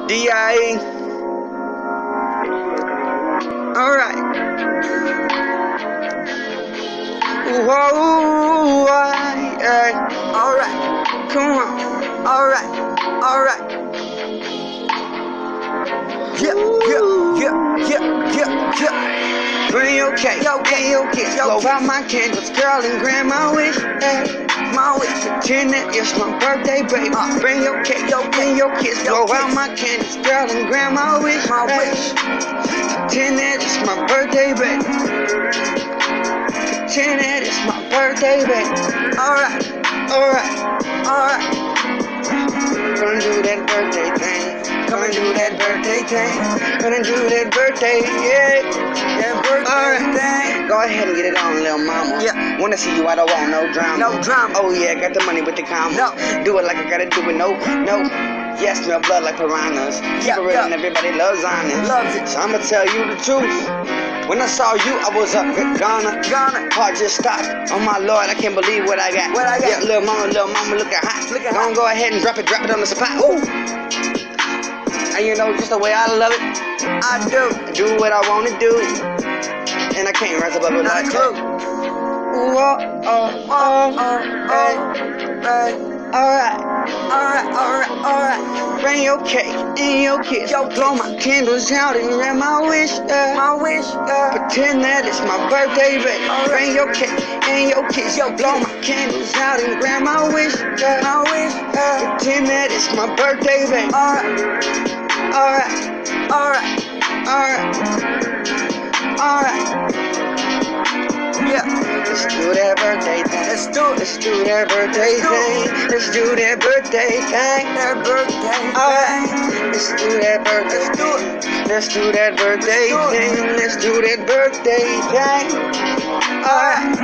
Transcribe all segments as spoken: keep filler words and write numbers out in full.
D I E. Alright. Whoa, yeah. Alright. Come on. Alright. Alright. Yeah, yeah, yeah, yeah, yeah, yeah. Bring your cake, yo, and your kiss. Blow out my candles, girl, and grant my wish. Hey, my wish. Pretend that it's my birthday, baby. Uh, bring your cake, yo, and your kiss. Blow out my candles, girl, and grant my wish. My wish. Pretend that it's my birthday, baby. Pretend that it's my birthday, baby. Alright, alright, alright. Gonna do that birthday thing. Gonna do that birthday thing. Gonna do that birthday, yeah. That birthday right. thing. Go ahead and get it on, little mama. Yeah. Wanna see you, I don't want no drama. No drama. Oh yeah, got the money with the comma. No. Do it like I gotta do it, no, no. Yes, smell blood like piranhas. Keep it real and everybody loves honest. Loves it. So I'ma tell you the truth. When I saw you, I was up in Ghana. Ghana. Heart just stopped. Oh my Lord, I can't believe what I got. What I got? Yeah, little mama, little mama, looking hot. Looking hot. Go ahead and drop it, drop it on the spot. Ooh. And you know just the way I love it. I do. Do what I wanna do. And I can't rise above it like that. Ooh, oh, oh, oh, oh, hey, hey. Alright, alright, alright, alright. Bring your cake and your kiss. Yo, blow my candles out and grant my wish. Uh, my wish. Uh, pretend that it's my birthday, baby. Right. Bring your cake and your kiss. Yo, blow my candles out and grant my wish. Uh, my wish. Uh, pretend that it's my birthday, baby. Alright, alright, alright, alright, alright. Yeah, let's do that birthday thing. Let's do it. Let's do that birthday thing. Let's do that birthday thing. That birthday thing. Alright, let's do that birthday thing. Let's do that birthday thing. Let's do that birthday thing. Alright.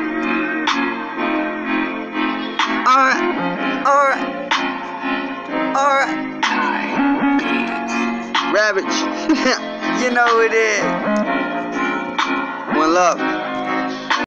Alright. Alright. Alright. Ravage. You know it is. One love.